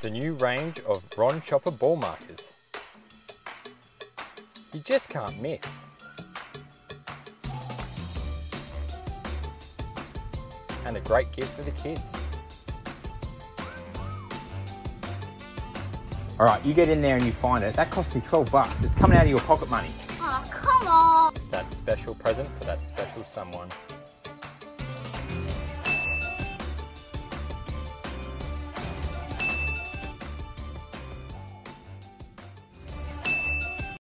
The new range of Ron Chopper ball markers. You just can't miss. And a great gift for the kids. All right, you get in there and you find it. That cost me 12 bucks. It's coming out of your pocket money. Oh, come on. That special present for that special someone.